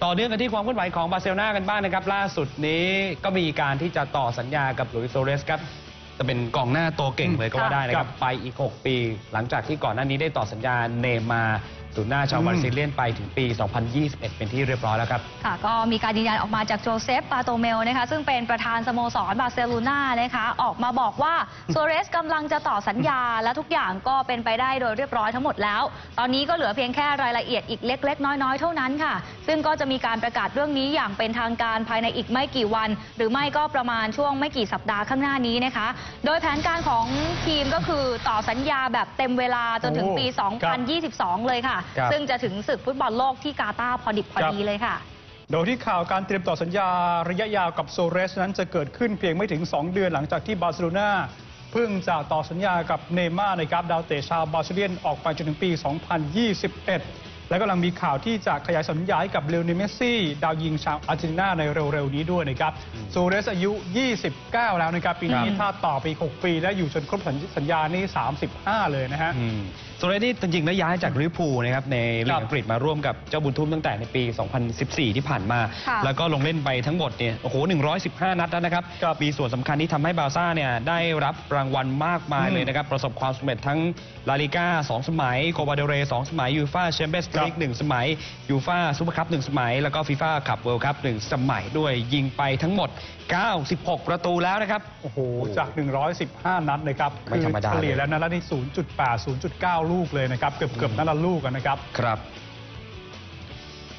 ต่อเนื่องกันที่ความเคลื่อนไหวของบาร์เซโลนากันบ้างนะครับล่าสุดนี้ก็มีการที่จะต่อสัญญากับหลุยส์ โซเรสครับจะเป็นกองหน้าตัวเก่งเลยก็ว่าได้นะครับไปอีก6 ปีหลังจากที่ก่อนหน้านี้ได้ต่อสัญญาเนย์มาร์ศูนย์หน้าชาวบราซิเลียนไปถึงปี 2021 เป็นที่เรียบร้อยแล้วครับค่ะก็มีการยืนยันออกมาจากโจเซฟ ปาโตเมลนะคะซึ่งเป็นประธานสโมสรบาร์เซโลนานะคะออกมาบอกว่าโซเรสกำลังจะต่อสัญญาและทุกอย่างก็เป็นไปได้โดยเรียบร้อยทั้งหมดแล้วตอนนี้ก็เหลือเพียงแค่รายละเอียดอีกเล็กๆน้อยๆเท่านั้นค่ะซึ่งก็จะมีการประกาศเรื่องนี้อย่างเป็นทางการภายในอีกไม่กี่วันหรือไม่ก็ประมาณช่วงไม่กี่สัปดาห์ข้างหน้านี้นะคะโดยแผนการของทีมก็คือต่อสัญญาแบบเต็มเวลาจนถึงปี 2022 เลยค่ะซึ่งจะถึงศึกฟุตบอลโลกที่กาตาร์พอดิบพอดีเลยค่ะโดยที่ข่าวการเตรียมต่อสัญญาระยะยาวกับโซเรสนั้นจะเกิดขึ้นเพียงไม่ถึง2 เดือนหลังจากที่บาร์เซโลนาเพิ่งจะต่อสัญญากับเนย์ม่าร์นะครับดาวเตะชาวบราซิเลียนออกไปจนถึงปี 2021 และกำลังมีข่าวที่จะขยายสัญญากับเลโอเนล เมสซี่ดาวยิงชาวอาร์เจนตินาในเร็วๆนี้ด้วยนะครับโซเรสอายุ 29 แล้วนะครับปีนี้ถ้าต่อไป6 ปีและอยู่จนครบสัญญานี่ 35 เลยนะฮะโซเรสนี่จริงๆแล้วย้ายจากลิเวอร์พูลนะครับในลีกอังกฤษมาร่วมกับเจ้าบุญทุ่มตั้งแต่ในปี 2014 ที่ผ่านมาแล้วก็ลงเล่นไปทั้งหมดเนี่ยโอ้โห115 นัดแล้วนะครับมีส่วนสำคัญที่ทำให้บาร์ซ่าเนี่ยได้รับรางวัลมากมายเลยนะครับประสบความสำเร็จทั้งลาลิก้า2 สมัยโคปาเดลเรย์2 สมัยยูฟ่าแชมเปี้ยนส์ลีก1 สมัยยูฟ่าซูเปอร์คัพ1 สมัยแล้วก็ฟีฟ่าคัพเวิลด์คัพ1 สมัยด้วยยิงไปทั้งหมด96 ประตูแล้วนะครับโอ้โหจาก115 นัดนะครับไม่ธรรมดาเฉลี่ยแล้วนัดละนี่ 0.8 0.9 ลูกเลยนะครับเกือบนัดละลูกนะครับครับ